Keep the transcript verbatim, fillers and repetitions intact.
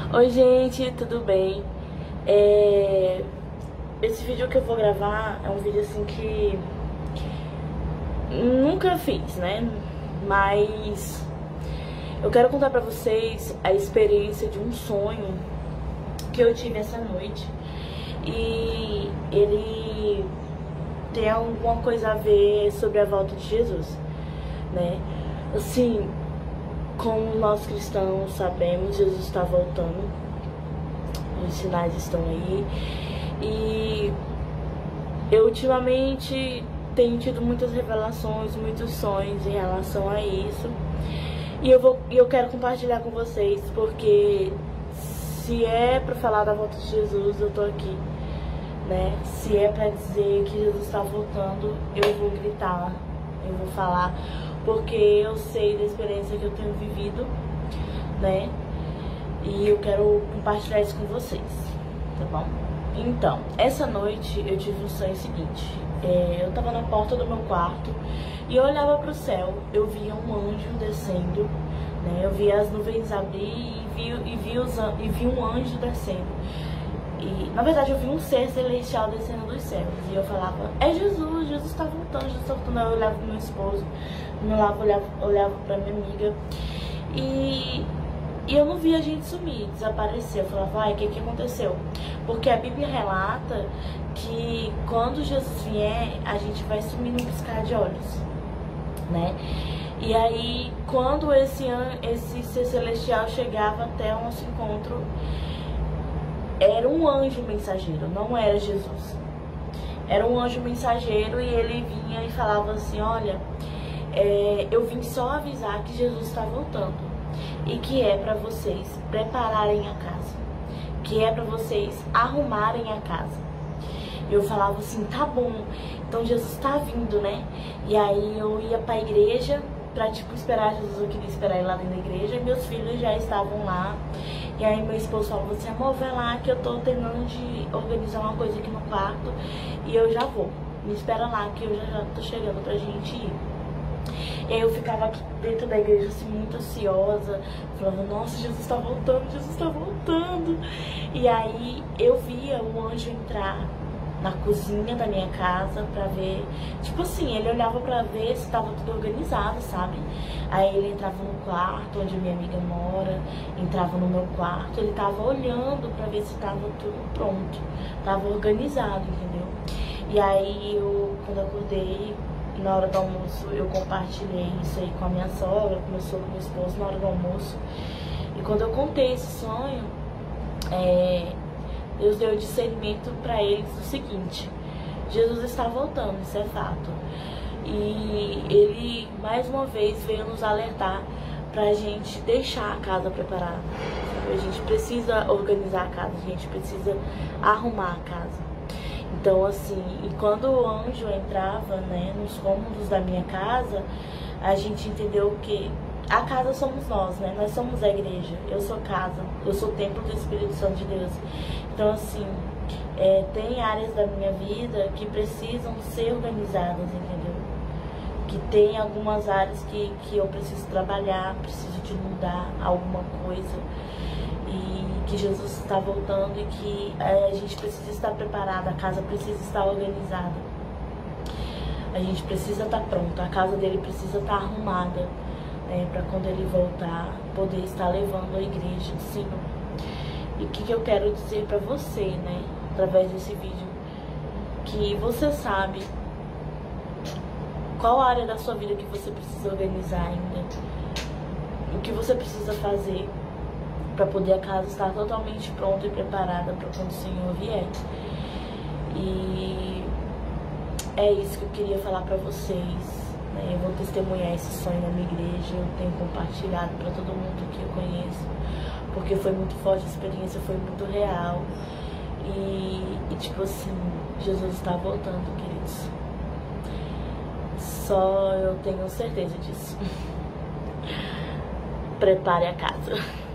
Oi gente, tudo bem? É... Esse vídeo que eu vou gravar é um vídeo assim que nunca fiz, né? Mas eu quero contar pra vocês a experiência de um sonho que eu tive essa noite. E ele tem alguma coisa a ver sobre a volta de Jesus, né? Assim, como nós cristãos sabemos, Jesus está voltando, os sinais estão aí. E eu ultimamente tenho tido muitas revelações, muitos sonhos em relação a isso. E eu, vou, eu quero compartilhar com vocês, porque se é para falar da volta de Jesus, eu tô aqui, né? Se é para dizer que Jesus está voltando, eu vou gritar, eu vou falar, porque eu sei da experiência que eu tenho vivido, né? E eu quero compartilhar isso com vocês, tá bom? Então, essa noite eu tive um sonho seguinte. É, eu tava na porta do meu quarto e eu olhava pro céu, eu via um anjo descendo, né? Eu via as nuvens abrir e vi, e vi, os, e vi um anjo descendo. E, na verdade, eu vi um ser celestial descendo dos céus. E eu falava, é Jesus, Jesus tá voltando, Jesus tá voltando. Eu olhava pro meu esposo, do meu lado, olhava, olhava pra minha amiga. E, e eu não via a gente sumir, desaparecer. Eu falava, vai, o que que aconteceu? Porque a Bíblia relata que quando Jesus vier, a gente vai sumir num piscar de olhos, né? E aí, quando esse, esse ser celestial chegava até o nosso encontro, era um anjo mensageiro, não era Jesus. Era um anjo mensageiro e ele vinha e falava assim, olha, é, eu vim só avisar que Jesus está voltando e que é para vocês prepararem a casa, que é para vocês arrumarem a casa. Eu falava assim, tá bom, então Jesus tá vindo, né? E aí eu ia pra igreja pra, tipo, esperar Jesus. Eu queria esperar ele lá dentro da igreja e meus filhos já estavam lá. E aí meu esposo falava assim, amor, vai lá que eu tô terminando de organizar uma coisa aqui no quarto e eu já vou. Me espera lá que eu já, já tô chegando pra gente ir. E aí eu ficava aqui dentro da igreja assim, muito ansiosa. Falava, nossa, Jesus tá voltando, Jesus tá voltando. E aí eu via o anjo entrar na cozinha da minha casa pra ver, tipo assim, ele olhava pra ver se tava tudo organizado, sabe? Aí ele entrava no quarto onde minha amiga mora, entrava no meu quarto, ele tava olhando pra ver se tava tudo pronto, tava organizado, entendeu? E aí eu, quando eu acordei, na hora do almoço, eu compartilhei isso aí com a minha sogra, com meu sogro, meu esposo, na hora do almoço. E quando eu contei esse sonho, é... Deus deu discernimento para eles do seguinte, Jesus está voltando, isso é fato. E ele, mais uma vez, veio nos alertar para a gente deixar a casa preparada. A gente precisa organizar a casa, a gente precisa arrumar a casa. Então, assim, e quando o anjo entrava, né, nos cômodos da minha casa, a gente entendeu que a casa somos nós, né? Nós somos a igreja. Eu sou casa, eu sou o templo do Espírito Santo de Deus. Então, assim, é, tem áreas da minha vida que precisam ser organizadas, entendeu? Que tem algumas áreas que, que eu preciso trabalhar, preciso de mudar alguma coisa. E que Jesus está voltando e que é, a gente precisa estar preparada, a casa precisa estar organizada. A gente precisa estar pronto, a casa dele precisa estar arrumada. É, para quando ele voltar, poder estar levando a igreja, sim. E o que, que eu quero dizer para você, né, através desse vídeo, que você sabe qual área da sua vida que você precisa organizar ainda, o que você precisa fazer para poder a casa estar totalmente pronta e preparada para quando o Senhor vier. E é isso que eu queria falar para vocês. Eu vou testemunhar esse sonho na minha igreja, eu tenho compartilhado para todo mundo que eu conheço, porque foi muito forte, a experiência foi muito real. E, e tipo assim, Jesus está voltando, queridos. Só eu tenho certeza disso. Prepare a casa.